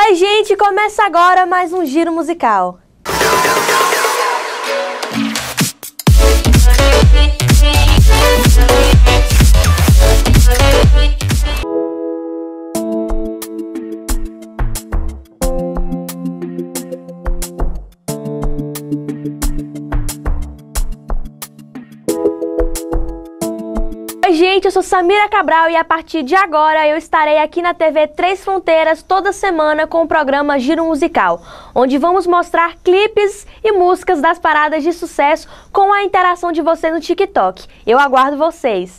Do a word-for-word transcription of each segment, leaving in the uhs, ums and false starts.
Oi, gente, começa agora mais um Giro Musical. Oi, gente, eu sou Samira Cabral e a partir de agora eu estarei aqui na T V Três Fronteiras toda semana com o programa Giro Musical, onde vamos mostrar clipes e músicas das paradas de sucesso com a interação de vocês no TikTok. Eu aguardo vocês!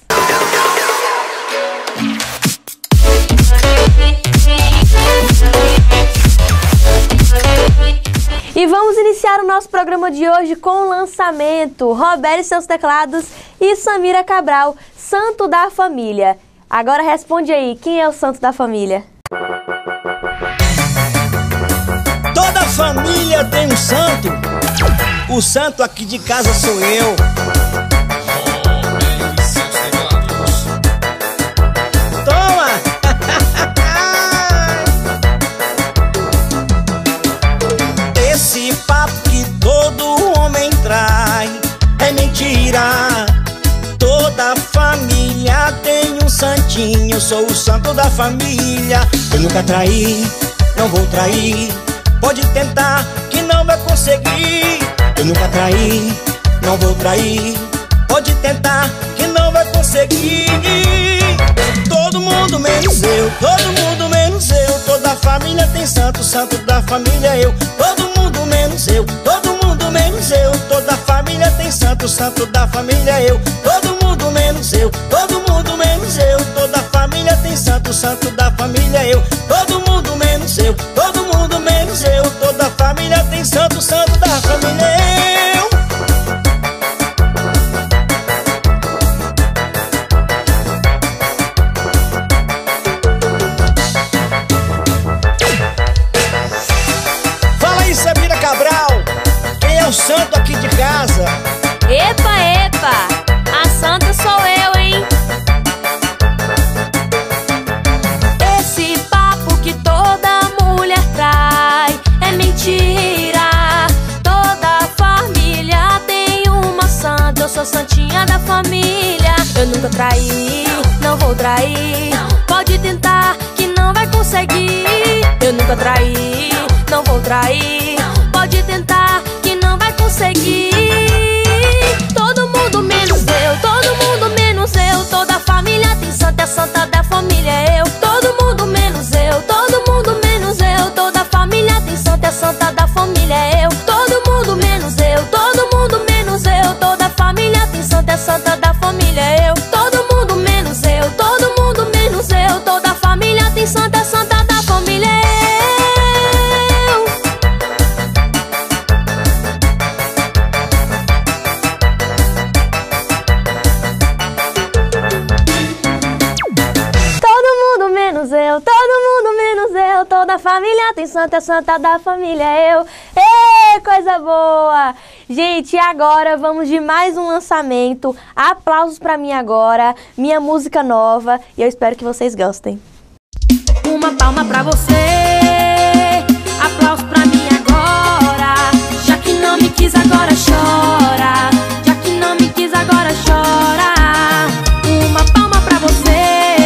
E vamos iniciar o nosso programa de hoje com o lançamento Roberto e seus teclados e Samira Cabral, Santo da Família. Agora responde aí, quem é o Santo da Família? Toda família tem um santo. O santo aqui de casa sou eu. Toma! Esse papo que todo homem traz é mentira. Toda família tem um santinho. Eu sou o santo da família. Eu nunca traí, não vou trair. Pode tentar que não vai conseguir. Eu nunca traí, não vou trair. Pode tentar que não vai conseguir. Todo mundo menos eu, todo mundo menos eu. Toda família tem santo, santo da família eu. Todo mundo menos eu, todo mundo menos eu. Toda família tem santo, santo da família eu. Todo mundo menos eu, todo mundo menos eu. Toda família tem santo, santo da família eu. Todo mundo menos eu, todo mundo menos eu. Toda família tem santo, santo da família eu. Fala aí, Samira Cabral, quem é o santo aqui de casa? Epa, epa, a santa sou eu, hein? Esse papo que toda mulher traz é mentira. Toda família tem uma santa. Eu sou santinha da família. Eu nunca traí, não vou trair. Pode tentar que não vai conseguir. Eu nunca traí, não vou trair. Pode tentar que não vai conseguir. Todo mundo menos eu, todo mundo menos eu. Toda família tem santa, é santa da família eu. Todo mundo menos eu, todo mundo menos eu. Toda família tem santa, é santa da família eu. Todo mundo menos eu, todo mundo menos eu. Toda família tem santa, é santa da família eu. Todo mundo menos eu, todo mundo menos eu. Toda família tem santa, é santa da família eu. Eu, todo mundo menos eu. Toda família tem santa, santa da família eu. Ê, coisa boa! Gente, agora vamos de mais um lançamento. Aplausos pra mim agora, minha música nova. E eu espero que vocês gostem. Uma palma pra você, aplausos pra mim agora. Já que não me quis, agora chora. Já que não me quis, agora chora. Uma palma pra você.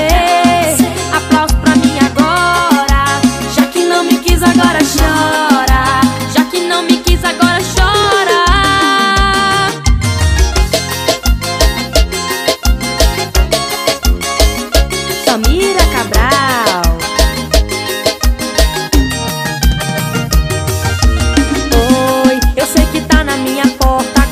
Agora chora, já que não me quis, agora chora. Samira Cabral. Oi, eu sei que tá na minha porta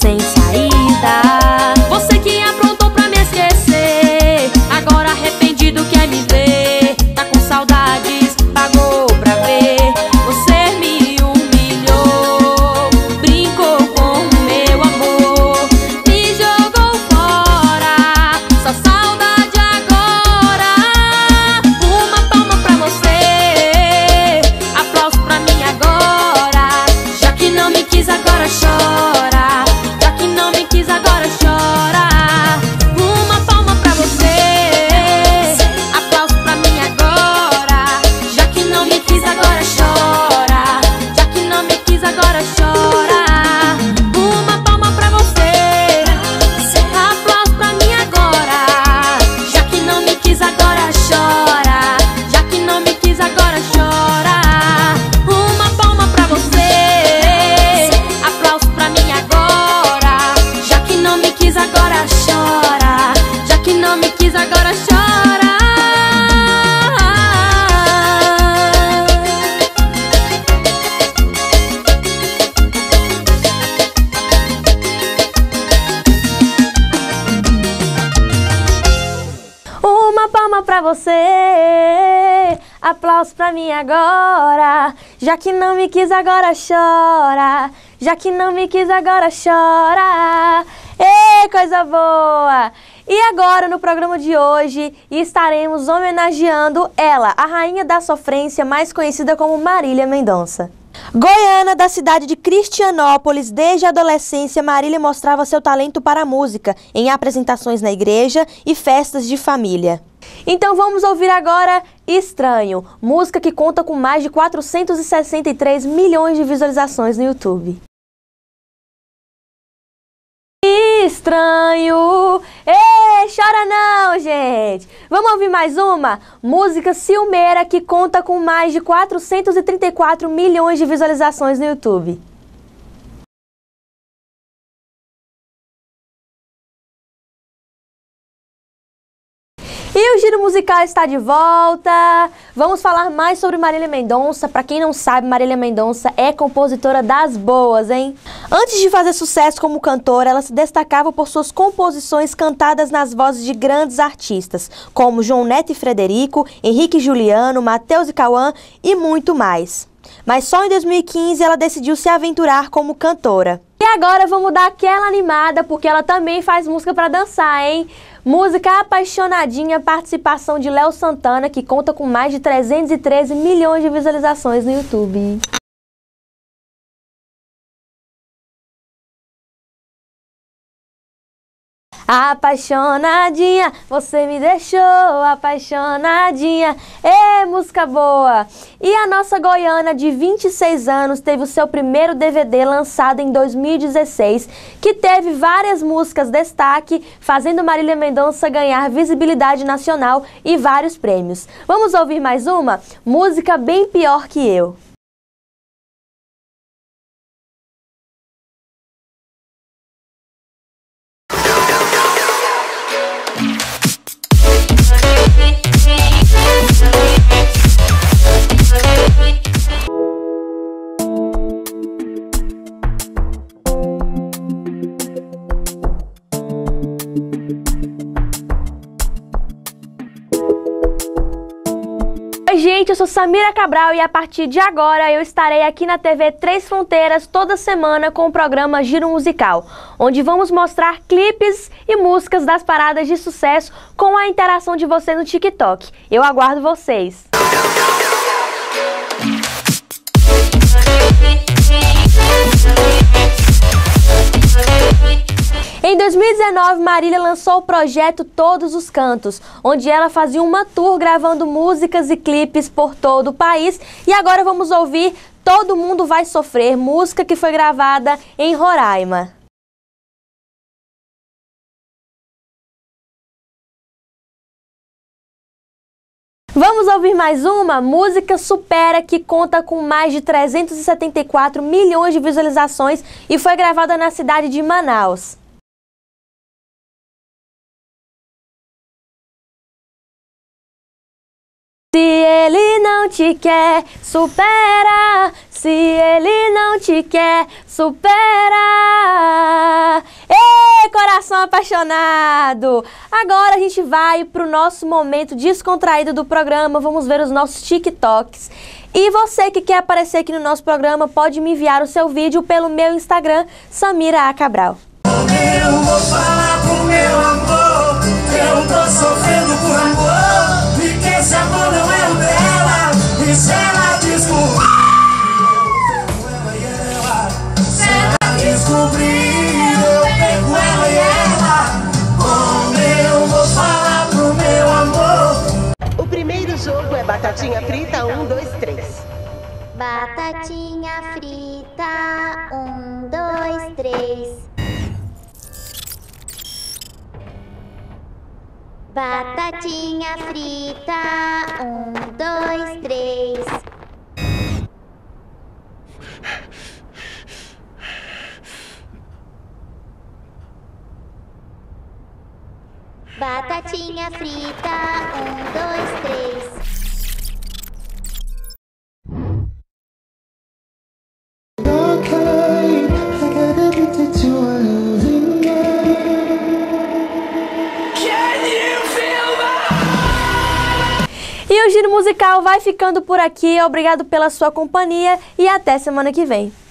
sem saída. Você que aprontou pra me esquecer, agora arrependido quer me ver. Tá com saudades, pagou pra ver. Você me humilhou, brincou com o meu amor, me jogou fora, só saudade agora. Uma palma pra você, aplauso pra mim agora. Já que não me quis, agora chora. Já que não me quis, agora chora. Uma palma pra você, aplauso pra mim agora. Já que não me quis, agora chora. Já que não me quis, agora chora. Uma palma pra você, aplauso pra mim agora. Já que não me quis, agora chora. Já que não me quis, agora chora. Uma palma pra você, aplauso pra mim agora. Já que não me quis, agora chora. Já que não me quis, agora chora. Uma palma pra você, aplauso pra mim agora. Já que não me quis, agora chora. Já que não me quis, agora chora. Ê, coisa boa! E agora, no programa de hoje, estaremos homenageando ela, a rainha da sofrência, mais conhecida como Marília Mendonça. Goiana, da cidade de Cristianópolis, desde a adolescência, Marília mostrava seu talento para a música, em apresentações na igreja e festas de família. Então vamos ouvir agora Estranho, música que conta com mais de quatrocentos e sessenta e três milhões de visualizações no YouTube. Estranho, ei, chora não, gente. Vamos ouvir mais uma? Música Ciumeira, que conta com mais de quatrocentos e trinta e quatro milhões de visualizações no YouTube. E o Giro Musical está de volta. Vamos falar mais sobre Marília Mendonça. Para quem não sabe, Marília Mendonça é compositora das boas, hein? Antes de fazer sucesso como cantora, ela se destacava por suas composições cantadas nas vozes de grandes artistas, como João Neto e Frederico, Henrique e Juliano, Mateus e Cauã e muito mais. Mas só em dois mil e quinze ela decidiu se aventurar como cantora. E agora vamos dar aquela animada, porque ela também faz música para dançar, hein? Música Apaixonadinha, participação de Léo Santana, que conta com mais de trezentos e treze milhões de visualizações no YouTube. Apaixonadinha, você me deixou apaixonadinha. É música boa! E a nossa goiana de vinte e seis anos teve o seu primeiro D V D lançado em dois mil e dezesseis, que teve várias músicas destaque, fazendo Marília Mendonça ganhar visibilidade nacional e vários prêmios. Vamos ouvir mais uma? Música Bem Pior Que Eu. Gente, eu sou Samira Cabral e a partir de agora eu estarei aqui na T V Três Fronteiras toda semana com o programa Giro Musical, onde vamos mostrar clipes e músicas das paradas de sucesso com a interação de vocês no TikTok. Eu aguardo vocês! Em dois mil e dezenove, Marília lançou o projeto Todos os Cantos, onde ela fazia uma tour gravando músicas e clipes por todo o país. E agora vamos ouvir Todo Mundo Vai Sofrer, música que foi gravada em Roraima. Vamos ouvir mais uma? Música Supera, que conta com mais de trezentos e setenta e quatro milhões de visualizações e foi gravada na cidade de Manaus. Se ele não te quer, supera. Se ele não te quer, supera. apaixonado! Agora a gente vai pro nosso momento descontraído do programa. Vamos ver os nossos TikToks. E você que quer aparecer aqui no nosso programa pode me enviar o seu vídeo pelo meu Instagram, Samira A. Cabral. Eu vou falar pro meu amor, eu tô sofrendo por amor, e que esse amor não é o dela, e se ela descobrir, ela e ela, se ela descobrir, eu pego ela e ela, como eu vou falar pro meu amor. O primeiro jogo é batatinha frita, um, dois, três. Batatinha frita, um, dois, três. Batatinha frita, um, dois, três. Batatinha frita, um, dois, três. E o Giro Musical vai ficando por aqui. Obrigado pela sua companhia e até semana que vem.